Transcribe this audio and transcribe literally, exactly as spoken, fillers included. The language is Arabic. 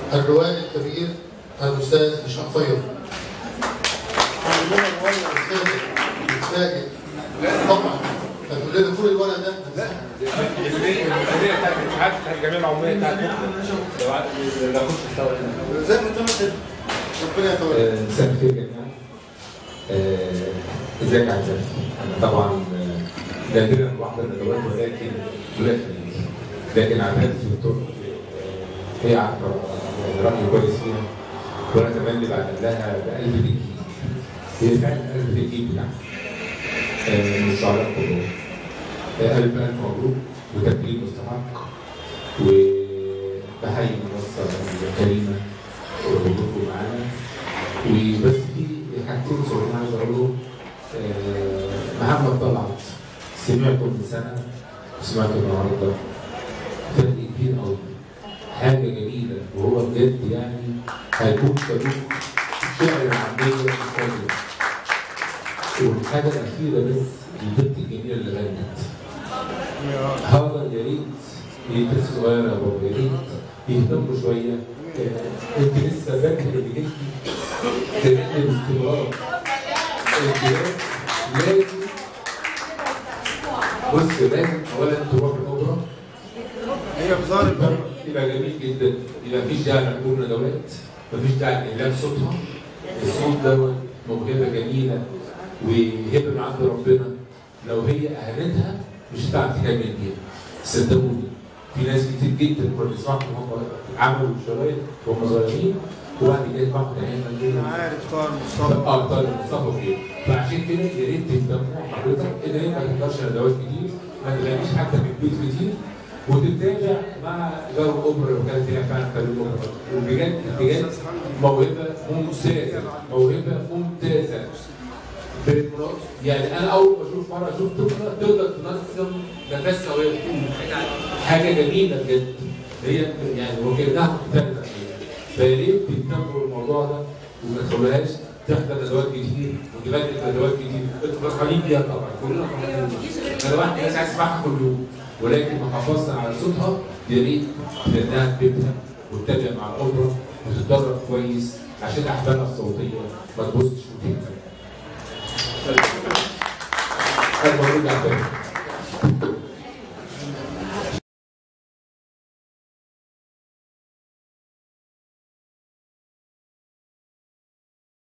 الروائي الكبير الاستاذ هشام فياض. عندنا الولد الساجد الساجد طبعا هتقول لنا كل الولد ده؟ لا المديريه بتاعت الاتحاد بتاعت الجمعيه العموميه بتاعت بكره لو كنت مستوى زي ما انت كده ربنا يتولى. مساء الخير جميعا. ازيك يا عزيزي؟ انا طبعا نادرا واحده من الادوات ولكن ولاد خليجي، لكن عملت في الطرق هي عارفه رايي كويس فيها، وانا كمان اللي بعمل لها بقلب الجيل. هي فعلا قلب الجيل بتاعها. من الشعراء كلهم. ألف ألف مبروك وتكريم مستحق، وبحيي المنصة الكريمة ووجودكم معانا. وبس في حاجتين صغيرين عايز أقولهم. محمد طلعت سمعته من سنة وسمعته النهارده فرق كبير قوي، حاجة جميلة، وهو بجد يعني هيكون صديق الشعر العامية المستقبل. والحاجة الأخيرة بس البنت الجميلة اللي غنت هذا يا ريت هي بس صغيرة يا بابا، يا ريت يهتموا شوية. أنت لسه فاكرة اللي جبتي تغني باستمرار. أنت لازم بص لازم أولا تروح الأوبرا، هي في ظهر البر يبقى جميل جدا، يبقى مفيش داعي لحضور ندوات، مفيش داعي لإعلان صوتها. الصوت دوت موهبة جميلة وهبه من عند ربنا، لو هي اهانتها مش هتعرف تكمل بيها. صدقوني في ناس كتير جدا كنا بنسمعهم هم عملوا شرايط وهم صغيرين وبعد كده يسمعوا تماما. عارف طارق مصطفى اه طارق مصطفى كده، فعشان كده يا ريت تهتموا حضرتك ان هي ما تحضرش ندوات كتير، ما تغنيش حتى في البيت كتير، وتتابع مع جو الاوبرا لو كانت هي فعلا خليل الاوبرا. وبجد بجد موهبه ممتازه، موهبه ممتازه. يعني انا اول ما اشوف مره اشوف طفله تقدر تنظم نفسها وهي بتقول حاجه جميله بجد، هي يعني وكانها مختلفه. فيا ريت تهتموا بالموضوع ده وما تخلوهاش تحضر ندوات كتير وتغني ندوات كتير. انتوا فرحانين بيها طبعا، كلنا فرحانين بيها. انا واحد الناس عايز تسمعها كل يوم، ولكن ما حافظنا على صوتها. يا ريت تغنيها في بيتها وتتابع مع الاوبرا وتتدرب كويس عشان احبالها الصوتيه ما تبصش وتنزل. أنا بقول لك